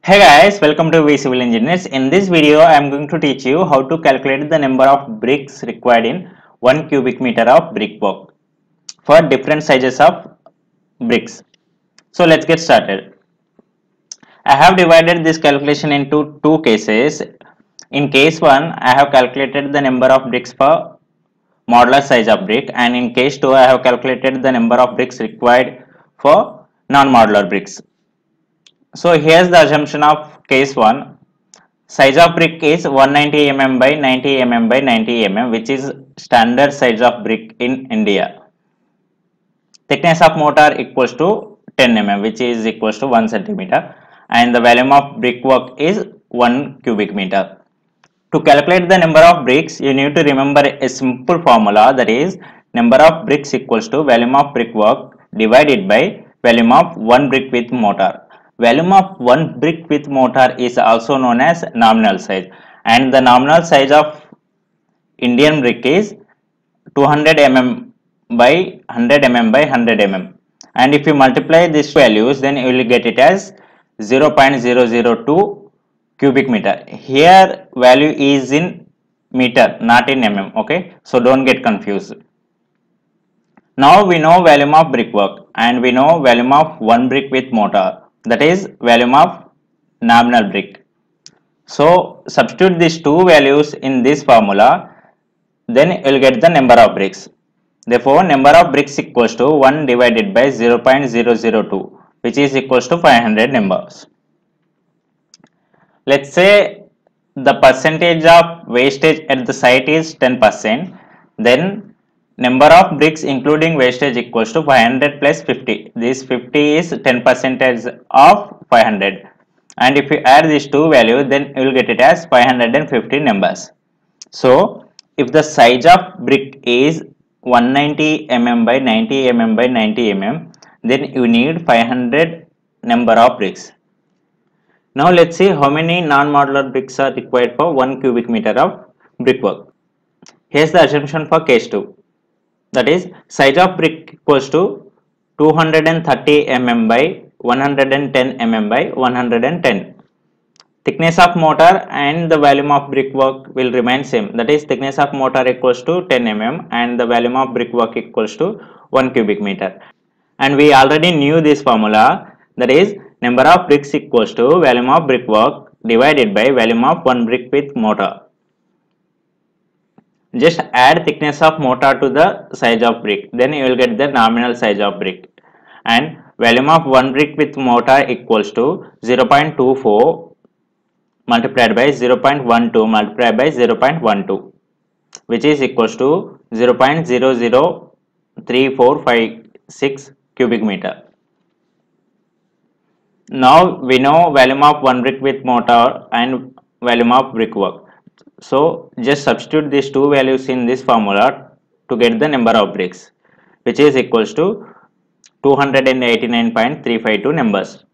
Hey guys, welcome to V Civil Engineers. In this video, I am going to teach you how to calculate the number of bricks required in 1 cubic meter of brickwork for different sizes of bricks. So let's get started. I have divided this calculation into two cases. In case 1, I have calculated the number of bricks for modular size of brick, and in case 2, I have calculated the number of bricks required for non-modular bricks. So here's the assumption of case 1. Size of brick is 190 mm by 90 mm by 90 mm, which is standard size of brick in India. Thickness of mortar equals to 10 mm, which is equals to 1 centimeter, and the volume of brickwork is 1 cubic meter. To calculate the number of bricks, you need to remember a simple formula, that is number of bricks equals to volume of brickwork divided by volume of one brick with mortar. Volume of one brick with mortar is also known as nominal size, and the nominal size of Indian brick is 200 mm by 100 mm by 100 mm, and if you multiply these values, then you will get it as 0.002 cubic meter. Here value is in meter, not in mm. Okay, so don't get confused. Now we know volume of brickwork and we know volume of one brick with mortar, that is volume of nominal brick. So substitute these two values in this formula, then you will get the number of bricks. Therefore, number of bricks equals to 1 divided by 0.002, which is equals to 500 numbers. Let's say the percentage of wastage at the site is 10%, then number of bricks including wastage equals to 500 plus 50. This 50 is 10% of 500, and if you add these two values, then you will get it as 550 numbers. So if the size of brick is 190 mm by 90 mm by 90 mm, then you need 500 number of bricks. Now let's see how many non-modular bricks are required for 1 cubic meter of brickwork. Here's the assumption for case 2. That is, size of brick equals to 230 mm by 110 mm by 110. Thickness of mortar and the volume of brickwork will remain same. That is, thickness of mortar equals to 10 mm and the volume of brickwork equals to 1 cubic meter. And we already knew this formula, that is number of bricks equals to volume of brickwork divided by volume of one brick with mortar. Just add thickness of mortar to the size of brick, then you will get the nominal size of brick. And volume of one brick with mortar equals to 0.24 multiplied by 0.12 multiplied by 0.12, which is equals to 0.00346 cubic meter. Now we know volume of one brick with mortar and volume of brickwork. So just substitute these two values in this formula to get the number of bricks, which is equals to 289.352 numbers.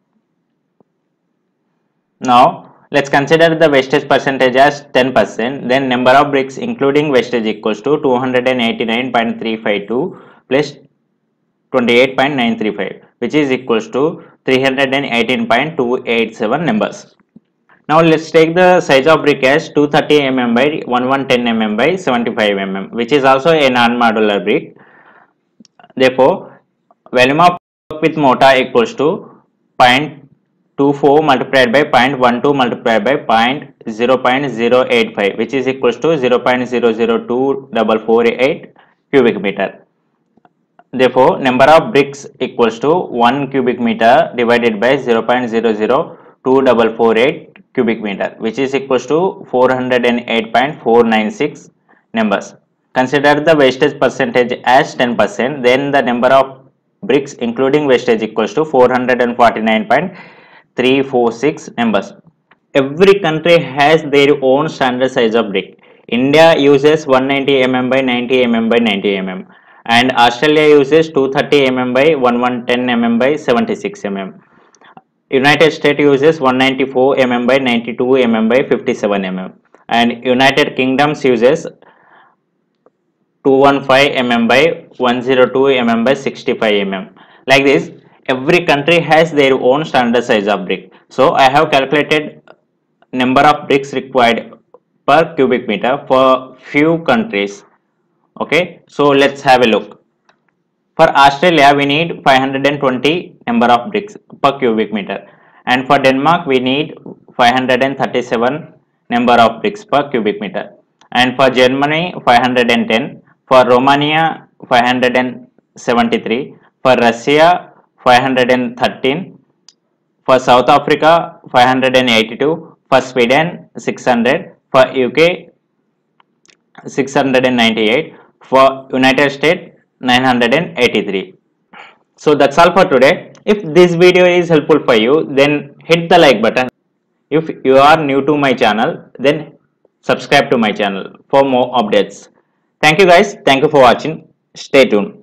Now let's consider the wastage percentage as 10%. Then number of bricks including wastage equals to 289.352 plus 28.935, which is equals to 318.287 numbers. Now let's take the size of brick as 230 mm by 1110 mm by 75 mm, which is also a non-modular brick. Therefore, volume of brick with mortar equals to 0.24 multiplied by 0.12 multiplied by 0.085, which is equals to 0.002448 cubic meter. Therefore, number of bricks equals to 1 cubic meter divided by 0.002448 cubic meter, which is equals to 408.496 numbers. Consider the wastage percentage as 10%, then the number of bricks including wastage equals to 449.346 numbers. Every country has their own standard size of brick. India uses 190 mm by 90 mm by 90 mm, and Australia uses 230 mm by 1110 mm by 76 mm. United States uses 194 mm by 92 mm by 57 mm, and United Kingdoms uses 215 mm by 102 mm by 65 mm. Like this, every country has their own standard size of brick. So I have calculated number of bricks required per cubic meter for few countries. Okay, so let's have a look. For Australia, we need 520 number of bricks per cubic meter, and for Denmark, we need 537 number of bricks per cubic meter, and for Germany, 510, for Romania, 573, for Russia, 513, for South Africa, 582, for Sweden, 600, for UK, 698, for United States, 983. So that's all for today. If this video is helpful for you, then hit the like button. If you are new to my channel, then subscribe to my channel for more updates. Thank you guys. Thank you for watching. Stay tuned.